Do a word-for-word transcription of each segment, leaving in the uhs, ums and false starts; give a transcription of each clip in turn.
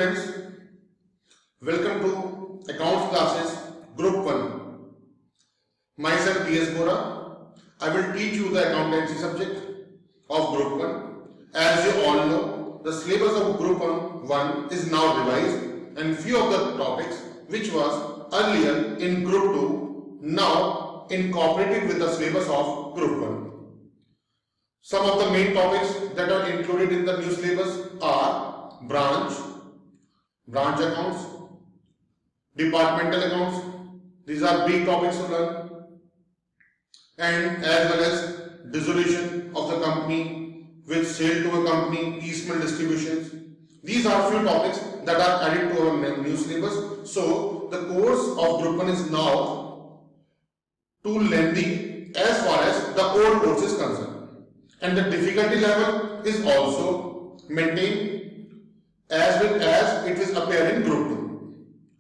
students, welcome to Accounts Classes Group one. Myself P S BORA. I will teach you the accountancy subject of Group one. As you all know, the syllabus of Group one is now revised and few of the topics which was earlier in Group two now incorporated with the syllabus of Group one. Some of the main topics that are included in the new syllabus are branch, branch accounts, departmental accounts. These are big topics to learn, and as well as dissolution of the company with sale to a company, piecemeal distributions. These are few topics that are added to our new syllabus. So the course of Group one is now too lengthy as far as the old course is concerned. And the difficulty level is also maintained as well as it is appear in Group two.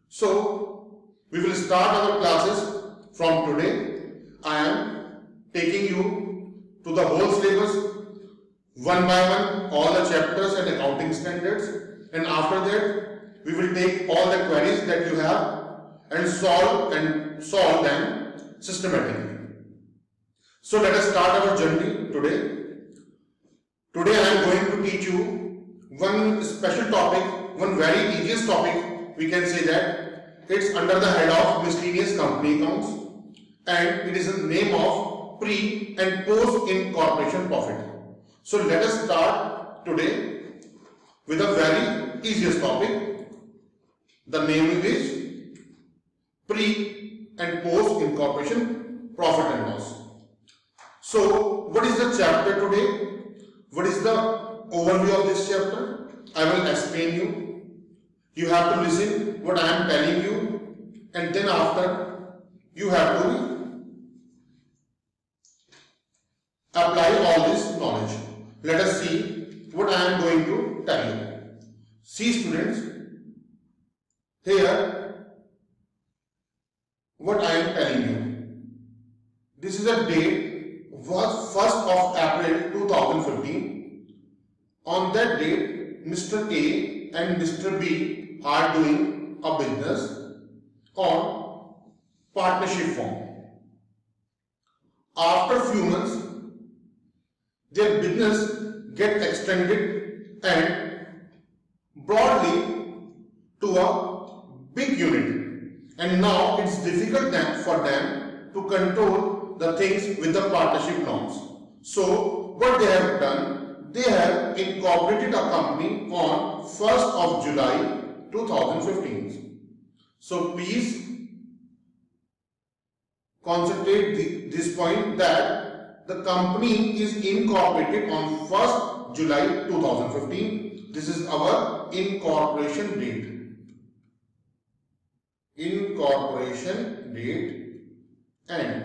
So we will start our classes from today. I am taking you to the whole syllabus one by one, all the chapters and accounting standards, and after that we will take all the queries that you have and solve and solve them systematically. So let us start our journey today. Today I am going to teach you one special topic, one very easiest topic. We can say that it's under the head of miscellaneous company accounts, and it is the name of pre and post incorporation profit. So let us start today with a very easiest topic. The name is pre and post incorporation profit and loss. So what is the chapter today? What is the overview of this chapter? I will explain you. You have to listen what I am telling you, and then after you have to apply all this knowledge. Let us see what I am going to tell you. See students, here what I am telling you. This is a date was first of April two thousand fifteen. On that date, Mister A and Mister B are doing a business on partnership form. After few months, their business get extended and broadly to a big unit, and now it's difficult then for them to control the things with the partnership norms. So what they have done, they have incorporated a company on first of July two thousand fifteen. So please concentrate the, this point that the company is incorporated on first of July two thousand fifteen. This is our incorporation date. Incorporation date, and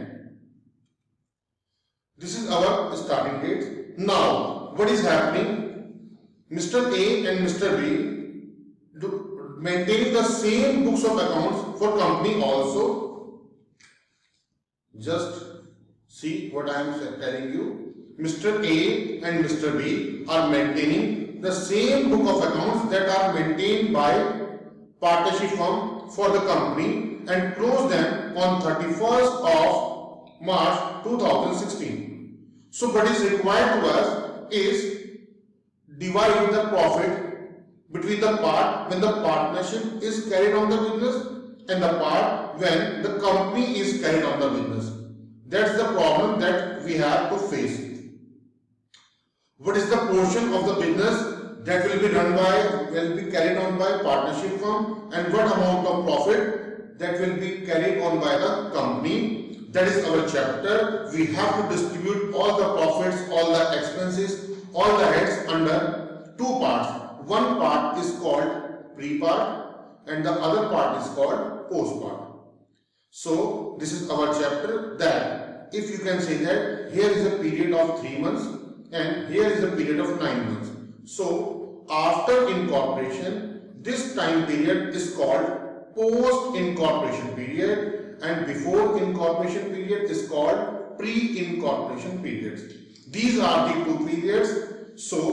this is our starting date. Now, what is happening? Mister A and Mister B do maintaining the same books of accounts for company also. Just see what I am telling you. Mister A and Mister B are maintaining the same book of accounts that are maintained by partnership firm for the company and close them on thirty-first of March two thousand sixteen. So what is required to us is divide the profit between the part when the partnership is carried on the business and the part when the company is carried on the business. That's the problem that we have to face. What is the portion of the business that will be run by, will be carried on by partnership firm, and what amount of profit that will be carried on by the company? That is our chapter. We have to distribute all the profits, all the expenses, all the heads under two parts. One part is called pre part and the other part is called post part. So this is our chapter, that if you can say that here is a period of three months and here is a period of nine months. So after incorporation, this time period is called post incorporation period, and before incorporation period is called pre-incorporation periods. These are the two periods. So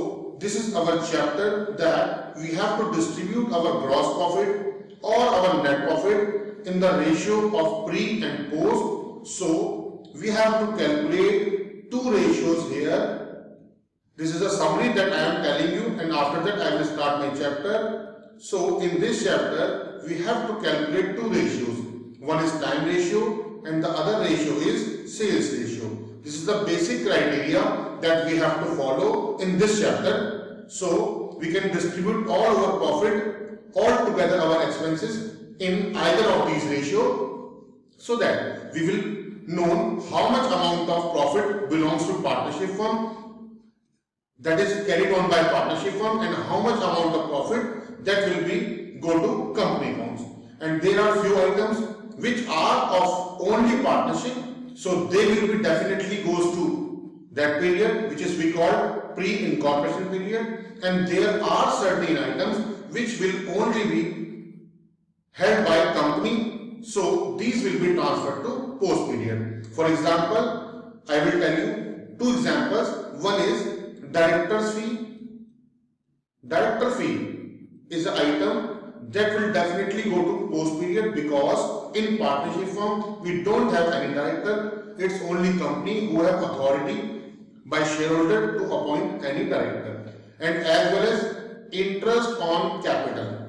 this is our chapter that we have to distribute our gross profit or our net profit in the ratio of pre and post. So we have to calculate two ratios here. This is a summary that I am telling you, and after that I will start my chapter. So in this chapter we have to calculate two ratios. One is time ratio and the other ratio is sales ratio. This is the basic criteria that we have to follow in this chapter. So we can distribute all our profit, all together our expenses in either of these ratios, so that we will know how much amount of profit belongs to partnership firm, that is carried on by partnership firm, and how much amount of profit that will be go to company accounts. And there are few items which are of only partnership, so they will be definitely goes to that period which is we call pre-incorporation period, and there are certain items which will only be held by company, so these will be transferred to post period. For example, I will tell you two examples. One is director's fee. Director fee is an item that will definitely go to post period, because in partnership firm we don't have any director. It's only company who have authority by shareholder to appoint any director. And as well as interest on capital.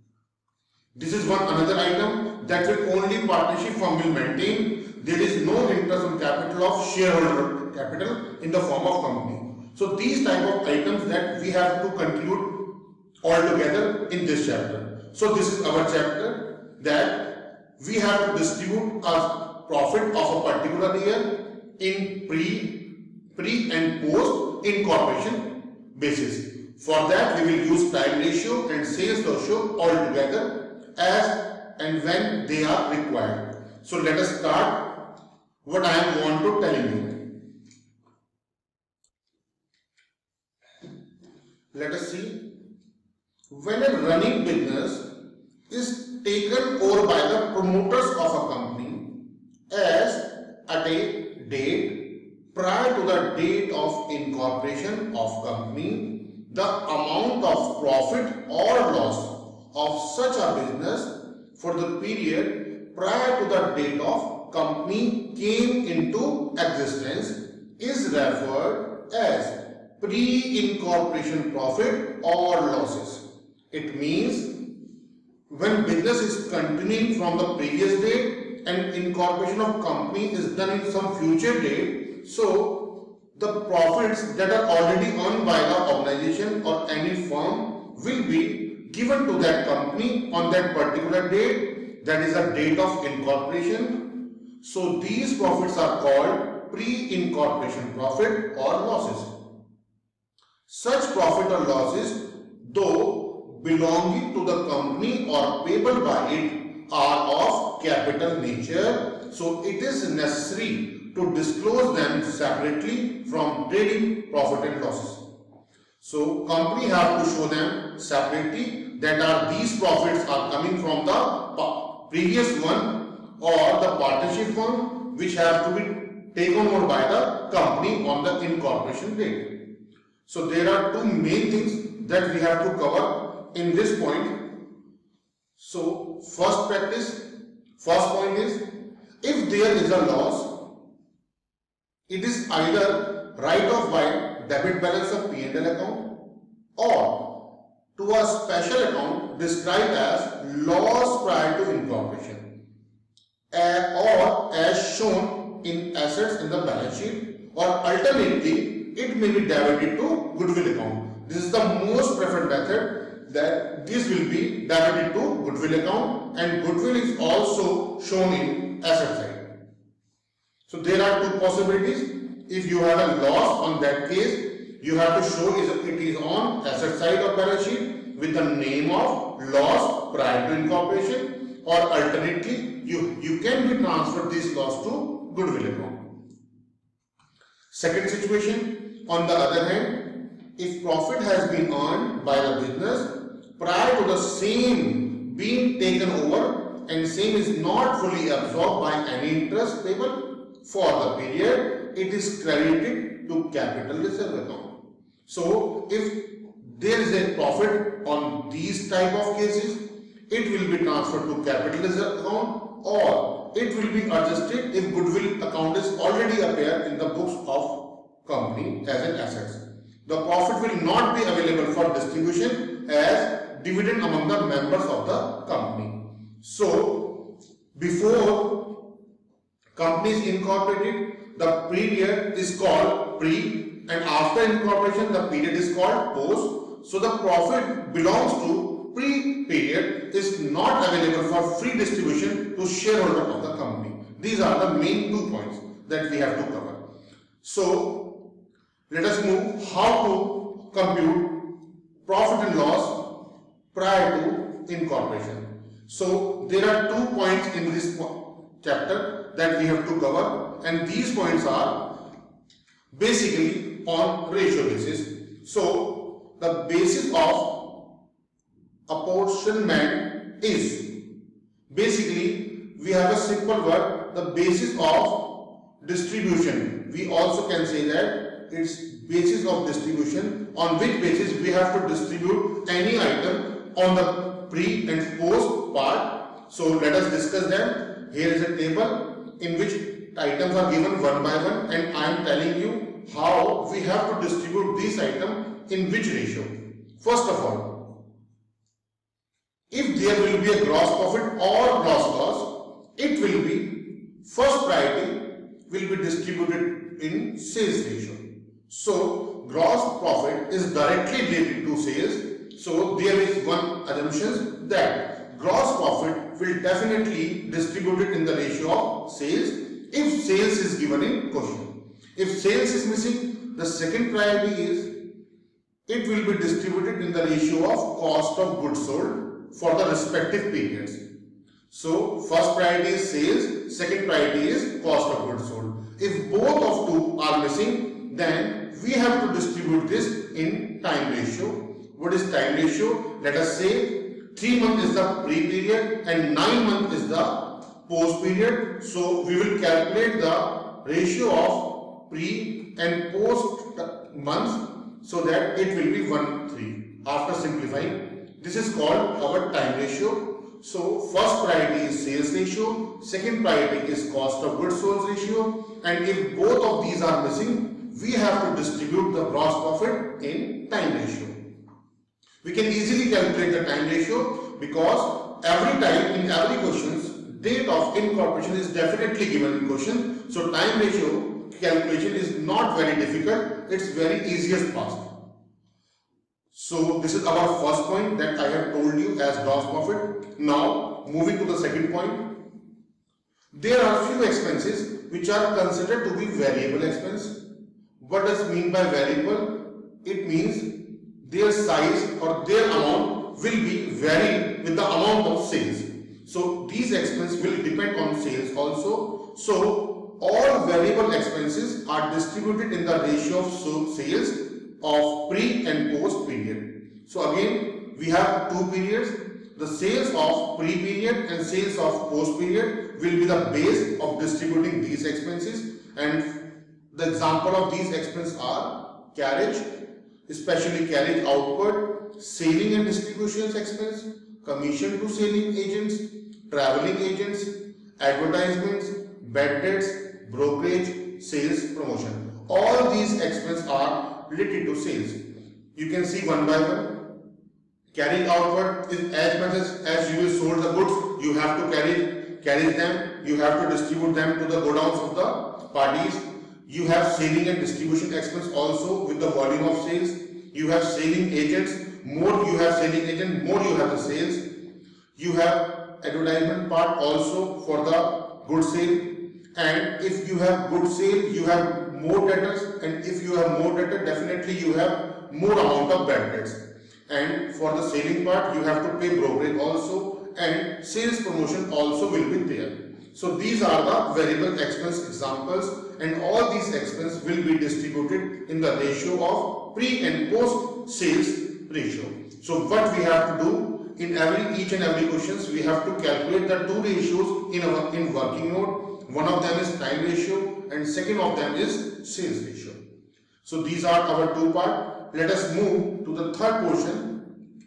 This is one another item that will only partnership firm will maintain. There is no interest on capital of shareholder capital in the form of company. So these type of items that we have to contribute all together in this chapter. So this is our chapter that we have to distribute a profit of a particular year in pre, pre and post incorporation basis. For that we will use time ratio and sales ratio all together as and when they are required. So let us start what I am want to tell you. Let us see. When a running business is taken over by the promoters of a company as at a date prior to the date of incorporation of company, the amount of profit or loss of such a business for the period prior to the date of company came into existence is referred as pre-incorporation profit or losses. It means when business is continuing from the previous date and incorporation of company is done in some future date, so the profits that are already earned by the organization or any firm will be given to that company on that particular date, that is the date of incorporation. So these profits are called pre-incorporation profit or losses. Such profit or losses, though belonging to the company or payable by it, are of capital nature, so it is necessary to disclose them separately from trading profit and losses. So company have to show them separately that are these profits are coming from the previous one or the partnership firm which have to be taken over by the company on the incorporation date. So there are two main things that we have to cover in this point. So first practice, first point is, if there is a loss, it is either write off by debit balance of P and L account or to a special account described as loss prior to incorporation, or as shown in assets in the balance sheet, or alternately it may be debited to goodwill account. This is the most preferred method, that this will be debited to goodwill account, and goodwill is also shown in asset side. So there are two possibilities. If you have a loss, on that case you have to show is it is on asset side of balance sheet with the name of loss prior to incorporation, or alternately you, you can be transferred this loss to goodwill account. Second situation, on the other hand, if profit has been earned by the business prior to the same being taken over and same is not fully absorbed by any interest payable for the period, it is credited to capital reserve account. So if there is a profit on these type of cases, it will be transferred to capital reserve account, or it will be adjusted if goodwill account is already appear in the books of company as an asset. The profit will not be available for distribution as dividend among the members of the company. So, before company is incorporated, the period is called pre, and after incorporation, the period is called post. So, the profit belongs to pre-period is not available for free distribution to shareholder of the company. These are the main two points that we have to cover. So, let us move how to compute profit and loss prior to incorporation. So, there are two points in this chapter that we have to cover, and these points are basically on ratio basis. So, the basis of apportionment is basically, we have a simple word, the basis of distribution. We also can say that it's basis of distribution, on which basis we have to distribute any item on the pre and post part. So let us discuss them. Here is a table in which items are given one by one, and I am telling you how we have to distribute these items in which ratio. First of all, if there will be a gross profit or gross loss, it will be first priority will be distributed in sales ratio. So gross profit is directly related to sales. So there is one assumption that gross profit will definitely distributed in the ratio of sales if sales is given in question. If sales is missing, the second priority is it will be distributed in the ratio of cost of goods sold for the respective periods. So first priority is sales, second priority is cost of goods sold. If both of two are missing, then we have to distribute this in time ratio. What is time ratio? Let us say three months is the pre period and nine months is the post period. So we will calculate the ratio of pre and post months so that it will be one three. After simplifying, this is called our time ratio. So first priority is sales ratio, second priority is cost of goods sold ratio, and if both of these are missing, we have to distribute the gross profit in time ratio. We can easily calculate the time ratio because every time in every question, date of incorporation is definitely given in question. So time ratio calculation is not very difficult, it's very easiest past. So this is our first point that I have told you as gross profit. Now moving to the second point, there are few expenses which are considered to be variable expense. What does it mean by variable? It means their size or their amount will be varied with the amount of sales. So these expenses will depend on sales also. So all variable expenses are distributed in the ratio of sales of pre and post period. So again we have two periods. The sales of pre period and sales of post period will be the base of distributing these expenses, and the example of these expenses are carriage, especially carriage outward, selling and distribution expense, commission to selling agents, traveling agents, advertisements, bad debts, brokerage, sales, promotion. All these expenses are related to sales. You can see one by one. Carrying outward is as much as, as you will sold the goods, you have to carry, carry them, you have to distribute them to the godowns of the parties. You have selling and distribution expense also with the volume of sales. You have selling agents, more you have selling agent, more you have the sales. You have advertisement part also for the good sale. And if you have good sale, you have more debtors, and if you have more debtor, definitely you have more amount of bad debts. And for the selling part, you have to pay brokerage also, and sales promotion also will be there. So these are the variable expense examples, and all these expenses will be distributed in the ratio of pre and post sales ratio. So what we have to do in every each and every questions, we have to calculate the two ratios in our in working note. One of them is time ratio and second of them is sales ratio. So these are our two parts. Let us move to the third portion.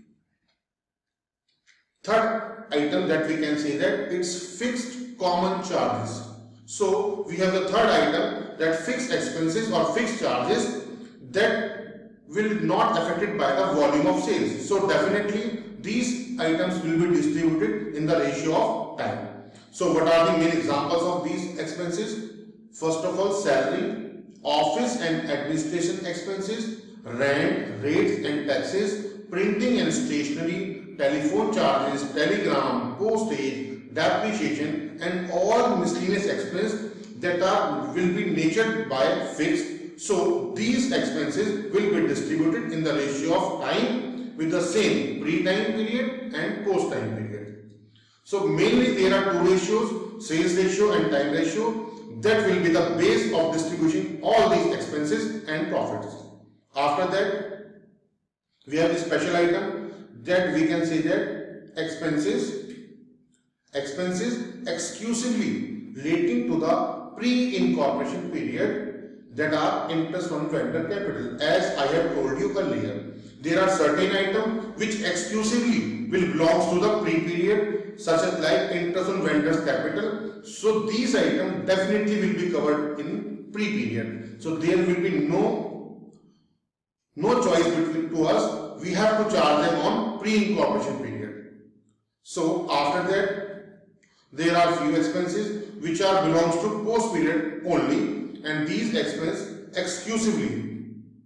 Third item that we can say that it's fixed common charges. So we have the third item, that fixed expenses or fixed charges that will not affected by the volume of sales. So definitely these items will be distributed in the ratio of time. So what are the main examples of these expenses? First of all, salary, office and administration expenses, rent, rates and taxes, printing and stationery, telephone charges, telegram, postage, depreciation and all miscellaneous expenses that are will be natured by fixed. So these expenses will be distributed in the ratio of time with the same pre-time period and post-time period. So mainly there are two ratios, sales ratio and time ratio, that will be the base of distributing all these expenses and profits. After that, we have a special item that we can say that expenses, expenses exclusively relating to the pre-incorporation period, that are interest on vendor capital. As I have told you earlier, there are certain items which exclusively will belong to the pre-period, such as like interest on vendor's capital. So these items definitely will be covered in pre-period. So there will be no no choice between to us. We have to charge them on pre-incorporation period. So after that, there are few expenses which are belongs to post period only, and these expenses exclusively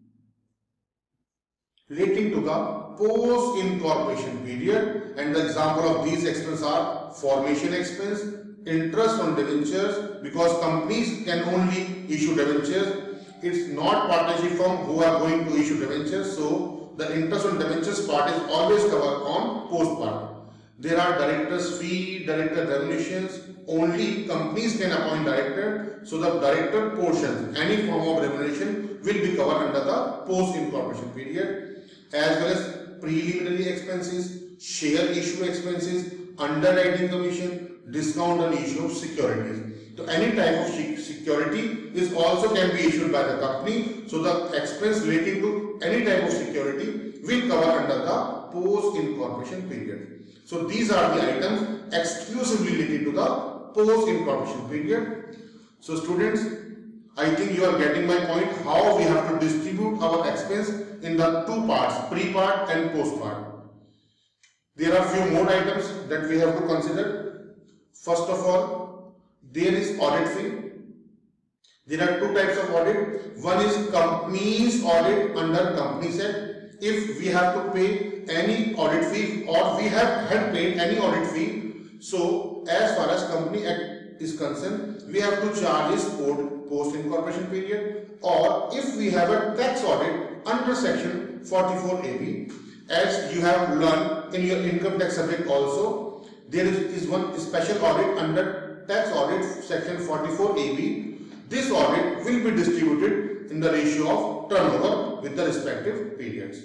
relating to the post incorporation period, and the example of these expenses are formation expense, interest on debentures, because companies can only issue debentures. It's not partnership firm who are going to issue debentures, so the interest on debentures part is always covered on post part. There are director's fee, director remunerations. Only companies can appoint director, so the director portion, any form of remuneration will be covered under the post incorporation period, as well as preliminary expenses, share issue expenses, underwriting commission, discount on issue of securities. So any type of security is also can be issued by the company, so the expense relating to any type of security will cover under the post incorporation period. So these are the items exclusively related to the post incorporation period. So students, I think you are getting my point, how we have to distribute our expense in the two parts, pre part and post part. There are few more items that we have to consider. First of all, there is audit fee. There are two types of audit. One is company's audit under Companies Act. If we have to pay any audit fee, or we have had paid any audit fee, so as far as Company Act is concerned, we have to charge this post incorporation period. Or if we have a tax audit under section forty-four A B, as you have learned in your income tax subject also, there is, is one special audit under tax audit section forty-four A B. This audit will be distributed in the ratio of turnover with the respective periods.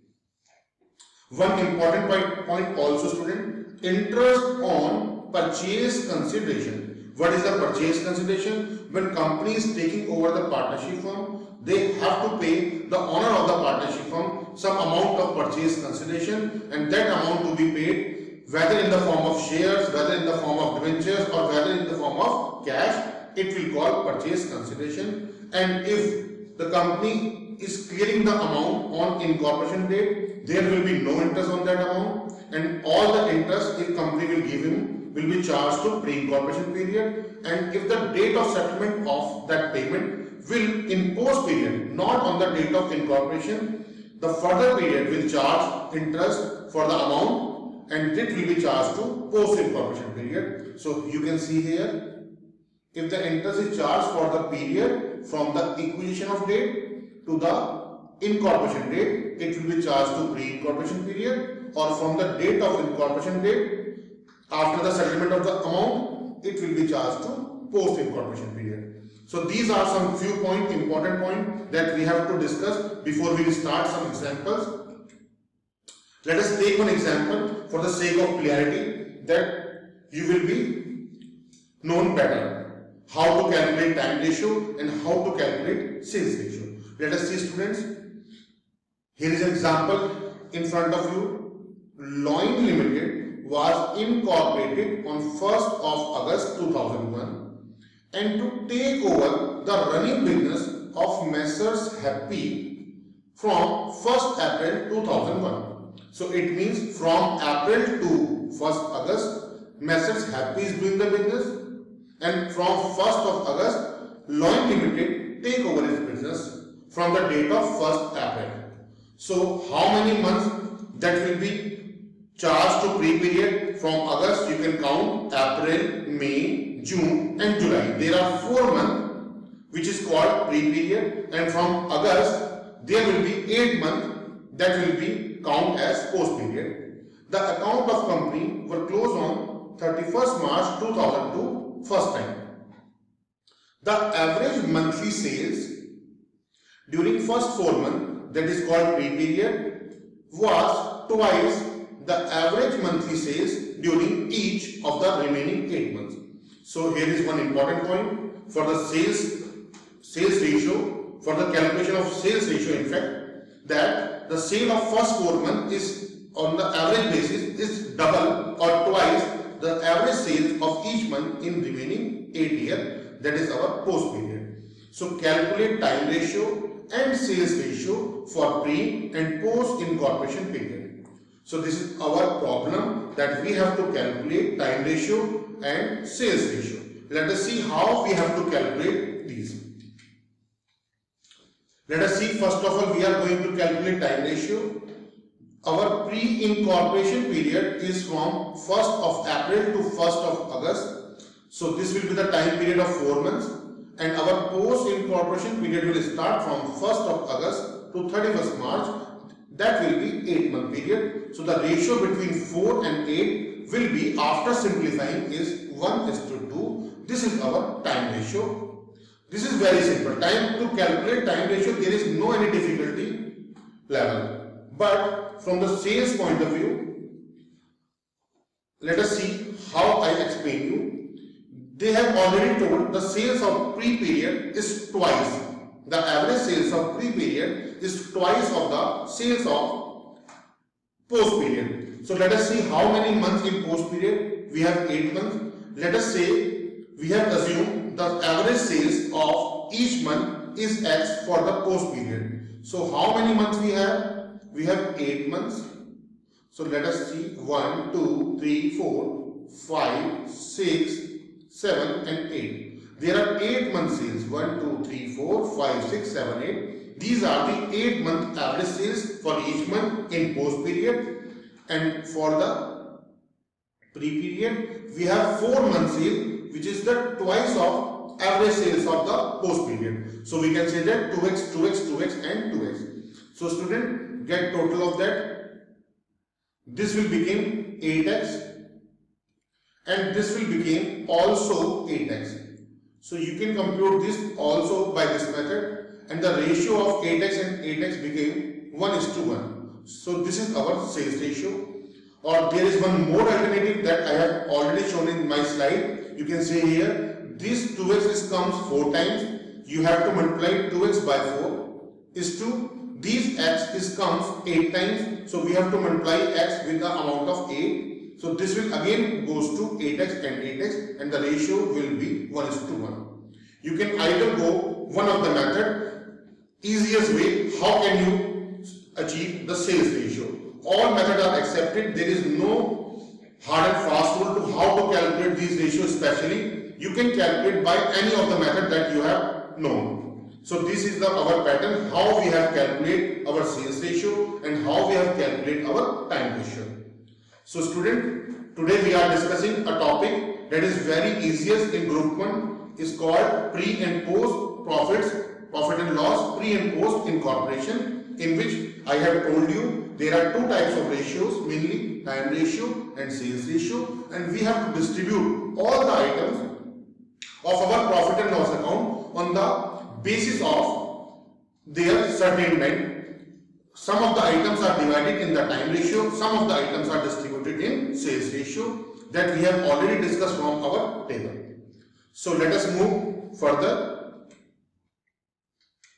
One important point, point also, student, interest on purchase consideration. What is the purchase consideration? When company is taking over the partnership firm, they have to pay the owner of the partnership firm some amount of purchase consideration, and that amount to be paid whether in the form of shares, whether in the form of debentures, or whether in the form of cash. It will call purchase consideration. And if the company is clearing the amount on incorporation date, there will be no interest on that amount, and all the interest if company will give him will be charged to pre-incorporation period. And if the date of settlement of that payment will in post period, not on the date of incorporation, the further period will charge interest for the amount, and it will be charged to post incorporation period. So you can see here, if the interest is charged for the period from the acquisition of date to the incorporation date, it will be charged to pre-incorporation period, or from the date of incorporation date after the settlement of the amount, it will be charged to post-incorporation period. So these are some few point, important point that we have to discuss before we start some examples. Let us take one example for the sake of clarity, that you will be known better how to calculate time ratio and how to calculate sales ratio. Let us see, students. Here is an example in front of you. Loin Limited was incorporated on first of August two thousand one and to take over the running business of Messrs Happy from first April two thousand one. So it means from April to first August, Messrs Happy is doing the business, and from first of August, Loin Limited take over its business from the date of first April. So how many months that will be charged to pre-period? From August you can count April, May, June and July. There are four months which is called pre-period, and from August there will be eight months that will be count as post-period. The account of company were closed on thirty-first March two thousand two first time. The average monthly sales during first four months, that is called pre-period, was twice the average monthly sales during each of the remaining eight months. So here is one important point for the sales sales ratio, for the calculation of sales ratio, in fact, that the sale of first four months is on the average basis is double or twice the average sales of each month in remaining eight years, that is our post period. So calculate time ratio and sales ratio for pre and post incorporation period. So this is our problem, that we have to calculate time ratio and sales ratio. Let us see how we have to calculate these. Let us see, first of all, we are going to calculate time ratio. Our pre-incorporation period is from first of April to first of August. So this will be the time period of four months. And our post-incorporation period will start from first of August to thirty-first March. That will be eight month period. So the ratio between four and eight will be, after simplifying, is one is to two. This is our time ratio. This is very simple. Time to calculate time ratio, there is no any difficulty level. But from the sales point of view, let us see how I explain you. They have already told the sales of pre-period is twice. The average sales of pre-period is twice of the sales of post-period. So let us see how many months in post-period. We have eight months. Let us say we have assumed the average sales of each month is X for the post-period. So how many months we have? We have eight months. So let us see one, two, three, four, five, six, seven and eight. There are eight month sales. one, two, three, four, five, six, seven, eight. These are the eight month average sales for each month in post period. And for the pre period, we have four month sale, which is the twice of average sales of the post period. So we can say that two x, two x, two x and two x. So student, get total of that. This will become eight x. And this will become also eight x. So you can compute this also by this method, and the ratio of eight x and eight x became one is to one. So this is our sales ratio. Or there is one more alternative that I have already shown in my slide. You can say here, this two x is comes four times. You have to multiply two x by four is to these x is comes eight times. So we have to multiply x with the amount of eight. So this will again goes to eight x and eight x, and the ratio will be one is to one. You can either go one of the method, easiest way, how can you achieve the sales ratio. All methods are accepted. There is no hard and fast rule to how to calculate these ratios specially. You can calculate by any of the method that you have known. So this is the our pattern, how we have calculated our sales ratio and how we have calculated our time ratio. So student, today we are discussing a topic that is very easiest in group one, is called pre and post profits, profit and loss, pre and post incorporation, in which I have told you there are two types of ratios, mainly time ratio and sales ratio, and we have to distribute all the items of our profit and loss account on the basis of their certain time. Some of the items are divided in the time ratio, some of the items are distributed in sales ratio, that we have already discussed from our table. So let us move further.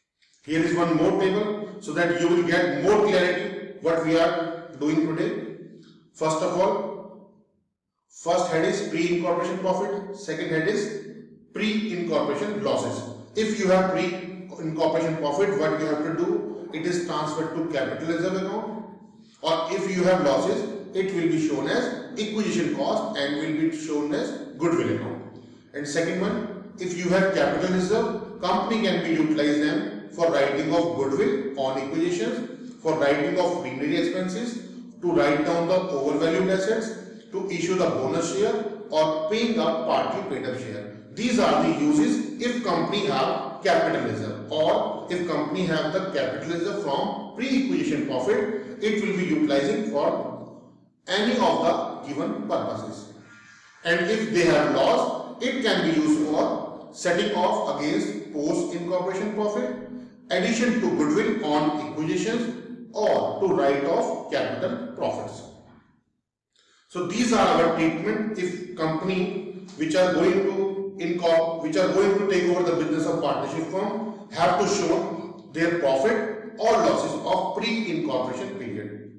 Here is one more table so that you will get more clarity what we are doing today. First of all, first head is pre-incorporation profit, second head is pre-incorporation losses. If you have pre-incorporation profit, what you have to do, it is transferred to capital reserve account, or if you have losses, it will be shown as acquisition cost and will be shown as goodwill account. And second one, if you have capital reserve, company can be utilize them for writing of goodwill on acquisitions, for writing of plenary expenses, to write down the overvalued assets, to issue the bonus share, or paying up partly paid up share. These are the uses if company have capital reserve, or if company have the capital reserve from pre-acquisition profit, it will be utilizing for any of the given purposes. And if they have loss, it can be used for setting off against post-incorporation profit, addition to goodwill on acquisitions, or to write off capital profits. So these are our treatment if company which are going to incorporate, which are going to take over the business of partnership firm have to show their profit or losses of pre-incorporation period.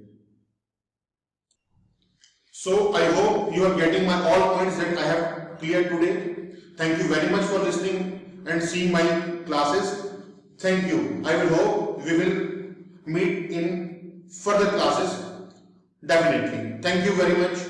So I hope you are getting my all points that I have cleared today. Thank you very much for listening and seeing my classes. Thank you. I will hope we will meet in further classes definitely. Thank you very much.